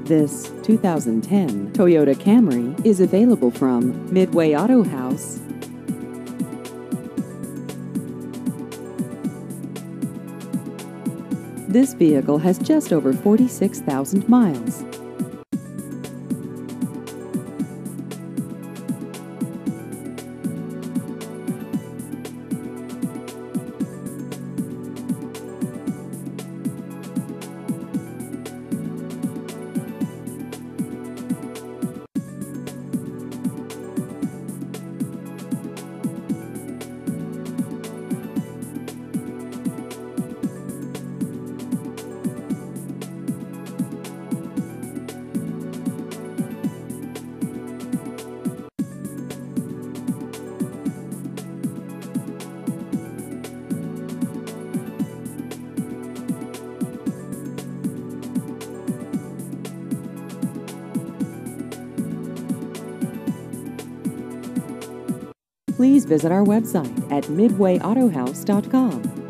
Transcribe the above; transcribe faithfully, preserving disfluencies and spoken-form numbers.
This two thousand ten Toyota Camry is available from Midway Auto House. This vehicle has just over forty-six thousand miles. Please visit our website at midway auto house dot com.